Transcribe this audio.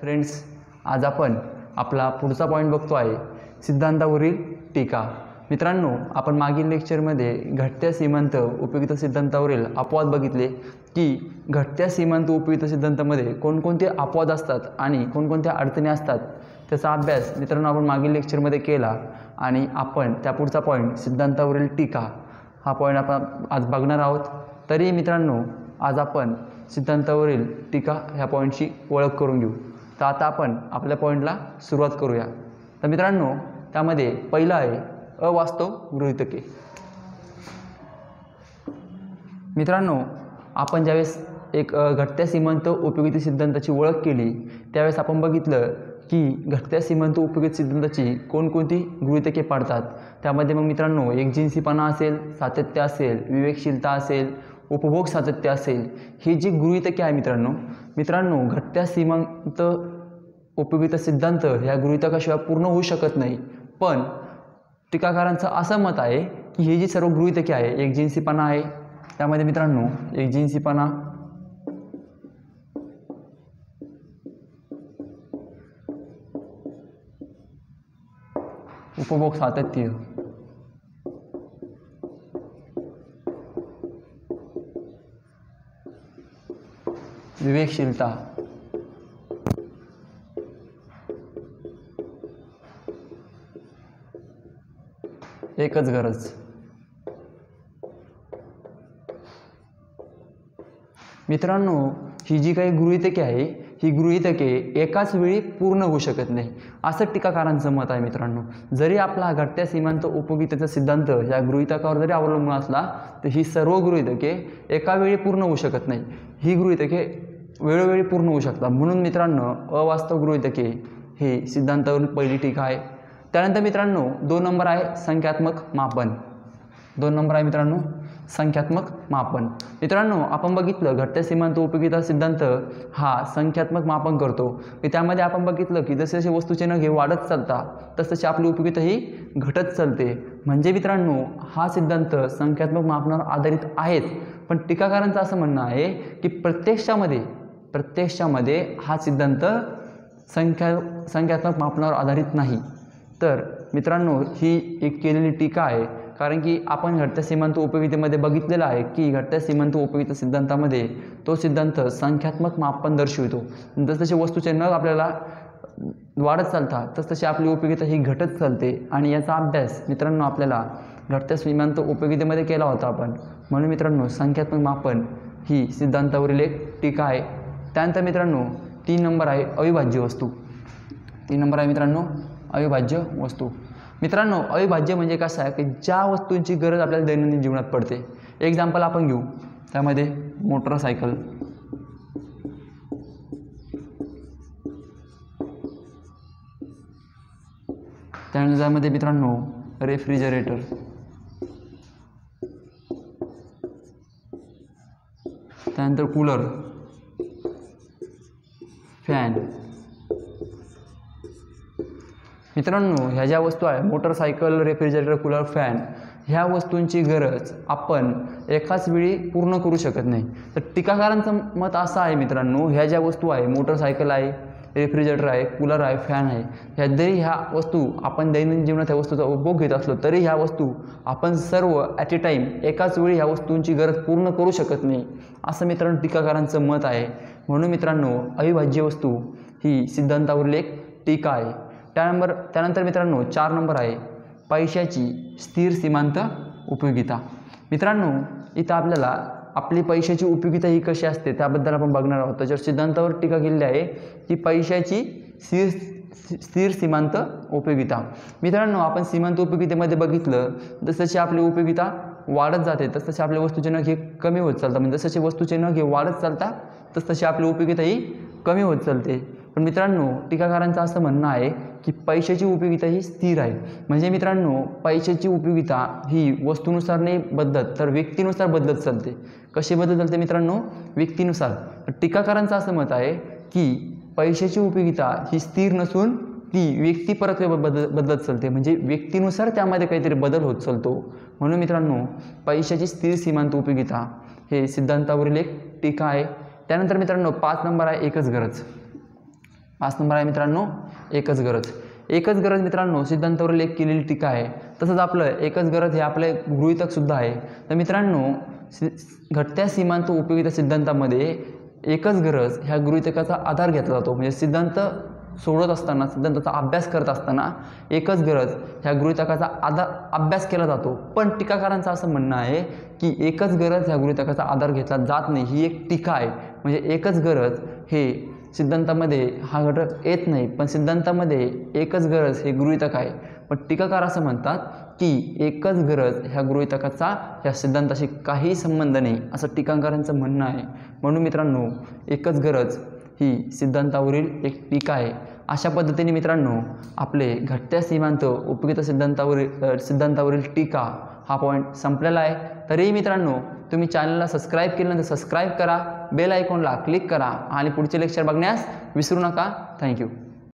Friends, आज आपण आपला पुढचा पॉईंट बघतो आहे सिद्धांतावरील टीका। मित्रांनो, आपण मागील लेक्चरमध्ये घटत्या सीमांत उपयुक्त सिद्धांतावरील अपवाद बघितले की घटत्या सीमांत उपयुक्त सिद्धांतामध्ये कोणकोणते अपवाद असतात आणि कोणकोणत्या अडचणी असतात त्याचा अभ्यास मित्रांनो आपण मागील लेक्चरमध्ये केला आणि आपण त्या पुढचा पॉईंट सिद्धांतावरील टीका हा पॉईंट आपण आज बघणार आहोत। तरी मित्रांनो, आज आपण सिद्धांतावरील टीका ह्या पॉईंटची ओळख करून घेऊ। तर आता आपण आपल्या पॉईंटला सुरुवात करूया। तर मित्रांनो, त्यामध्ये पहिला आहे अवास्तव गृहीतके। मित्रांनो, आपण ज्यावेळेस एक घटत्या सीमांत उपयुक्त सिद्धांताची ओळख केली त्यावेळेस आपण बघितलं की घटत्या सीमांत उपयुक्त सिद्धांताची कोणकोणती गृहीतके पाडतात। त्यामध्ये मग मित्रांनो एकजिनसीपणा असेल, सातत्य असेल, विवेकशीलता असेल, उपभोग सातत्य असेल, ही जी गृहीतके आहे मित्रांनो घटत्या सीमांत उपयुक्त सिद्धांत ह्या गृहीतकाशिवाय पूर्ण होऊ शकत नाही। पण टीकाकारांचं असं मत आहे की ही जी सर्व गृहीतके आहे, एकजिनसीपणा आहे, त्यामध्ये मित्रांनो एकजिनसीपणा, उपभोग सातत्य, विवेकशीलता, एकच गरज। मित्रांनो, ही जी काही गृहीतके आहे ही गृहीतके एकाच वेळी पूर्ण होऊ शकत नाही असं टीकाकारांचं मत आहे। मित्रांनो, जरी आपला घटत्या सीमांत उपयुक्ततेचा सिद्धांत या गृहीतकावर जरी अवलंबून असला तर ही सर्व गृहीतके एका वेळी पूर्ण होऊ शकत नाही, ही गृहीतके वेळोवेळी पूर्ण होऊ शकतात। म्हणून मित्रांनो अवास्तव गृहीतके हे सिद्धांतावरील पहिली टीका आहे। त्यानंतर मित्रांनो 2 नंबर आहे संख्यात्मक मापन। 2 नंबर आहे मित्रांनो संख्यात्मक मापन। मित्रांनो, आपण बघितलं घटत्या सीमांत उपयुक्तता सिद्धांत हा संख्यात्मक मापन करतो की त्यामध्ये आपण बघितलं की जसे जसे वस्तूचिन्ह हे वाढत चालतात तसतशी आपली उपयुक्तता ही घटत चालते। म्हणजे मित्रांनो हा सिद्धांत संख्यात्मक मापनावर आधारित आहेच, पण टीकाकारांचं असं म्हणणं आहे की प्रत्यक्षामध्ये हा सिद्धांत संख्यात्मक मापनावर आधारित नाही। तर मित्रांनो ही एक केलेली टीका आहे, कारण की आपण घटत्या सीमांत उपयुक्ततेमध्ये बघितलेलं आहे की घटत्या सीमांत उपयुक्त सिद्धांतामध्ये तो सिद्धांत संख्यात्मक मापन दर्शवितो। जसजसे वस्तूचिन्ह आपल्याला वाढत चालतात तसतशी आपली उपयुक्तता ही घटत चालते आणि याचा अभ्यास मित्रांनो आपल्याला घटत्या सीमांत उपयुक्ततेमध्ये केला होता आपण। म्हणून मित्रांनो संख्यात्मक मापन ही सिद्धांतावरील एक टीका आहे। त्यानंतर मित्रांनो 3 नंबर आहे अविभाज्य वस्तू। 3 नंबर आहे मित्रांनो अविभाज्य वस्तू। मित्रांनो अविभाज्य म्हणजे कसं आहे की ज्या वस्तूंची गरज आपल्याला दैनंदिन जीवनात पडते। एक्झाम्पल आपण घेऊ, त्यामध्ये मोटरसायकल, त्यानंतर त्यामध्ये मित्रांनो रेफ्रिजरेटर, त्यानंतर कूलर, फॅन। मित्रांनो ह्या ज्या वस्तू आहे मोटरसायकल, रेफ्रिजरेटर, कूलर, फॅन, ह्या वस्तूंची गरज आपण एकाच वेळी पूर्ण करू शकत नाही। तर टीकाकारांचं मत असं आहे मित्रांनो, ह्या ज्या वस्तू आहे मोटरसायकल आहे, रेफ्रिजरेटर आहे, कूलर आहे, फॅन आहे, ह्या वस्तू आपण दैनंदिन जीवनात ह्या वस्तूचा उपभोग घेत असलो तरी ह्या वस्तू आपण सर्व ॲट ए टाईम एकाच वेळी ह्या वस्तूंची गरज पूर्ण करू शकत नाही असं मित्रांनो टीकाकारांचं मत आहे। म्हणून मित्रांनो अविभाज्य वस्तू ही सिद्धांतावरील एक टीका आहे। त्यानंतर मित्रांनो 4 नंबर आहे पैशाची स्थिर सीमांत उपयोगिता। मित्रांनो इथं आपल्याला आपली पैशाची उपयोगिता ही कशी असते त्याबद्दल आपण बघणार आहोत। त्याच्यावर सिद्धांतावर टीका केलेली आहे की पैशाची स्थिर सीमांत उपयोगिता। मित्रांनो आपण सीमांत उपयोगितेमध्ये बघितलं जसजशी आपली उपयोगिता वाढत जाते तसतसे आपले वस्तूचिन्ह हे कमी होत चालतात। म्हणजे जसजसे वस्तूचिन्ह हे वाढत चालतात तसतशी आपली उपयोगिता ही कमी होत चालते। पण मित्रांनो टीकाकारांचं असं म्हणणं आहे की पैशाची उपयोगिता ही स्थिर आहे। म्हणजे मित्रांनो पैशाची उपयोगिता ही वस्तूनुसार नाही बदलत तर व्यक्तीनुसार बदलत चालते। कशी बदलत चालते मित्रांनो? व्यक्तीनुसार। टीकाकारांचं असं मत आहे की पैशाची उपयोगिता ही स्थिर नसून ती व्यक्ती परत बदलत चालते, म्हणजे व्यक्तीनुसार त्यामध्ये काहीतरी बदल होत चालतो। म्हणून मित्रांनो पैशाची स्थिर सीमांत उपयोगिता हे सिद्धांतावरील एक टीका आहे। त्यानंतर मित्रांनो 5 नंबर आहे एकच गरज। 5 नंबर आहे मित्रांनो एकच गरज. एकच गरज मित्रांनो सिद्धांतावरील एक केलेली टीका आहे. तसंच आपलं एकच गरज हे आपले गृहीतकसुद्धा आहे. तर मित्रांनो घटत्या सीमांत उपयोगिता सिद्धांतामध्ये एकच गरज ह्या गृहीतकाचा आधार घेतला जातो. म्हणजे सिद्धांत सोडत असताना, सिद्धांताचा अभ्यास करत असताना एकच गरज ह्या गृहीतकाचा अभ्यास केला जातो. पण टीकाकारांचं असं म्हणणं आहे की एकच गरज ह्या गृहीतकाचा आधार घेतला जात नाही, ही एक टीका आहे. म्हणजे एकच गरज हे सिद्धांतामध्ये हा घटक येत नाही, पण सिद्धांतामध्ये एकच गरज हे गृहीतक आहे. पण टीकाकार असं म्हणतात की एकच गरज ह्या गृहीतकाचा ह्या सिद्धांताशी काही संबंध नाही, असं टीकाकारांचं म्हणणं आहे. म्हणून मित्रांनो एकच गरज ही सिद्धांतावरील एक टीका आहे. अशा पद्धतीने मित्रांनो आपले घटत्या सीमांत उपयोगिता सिद्धांतावरील टीका हा पॉईंट संपलेला आहे. तरीही मित्रांनो तुम्ही चॅनलला सबस्क्राईब केल्यानंतर सबस्क्राईब करा, बेल आयकॉनला क्लिक करा आणि पुढचे लेक्चर बघण्यास विसरू नका. थँक्यू.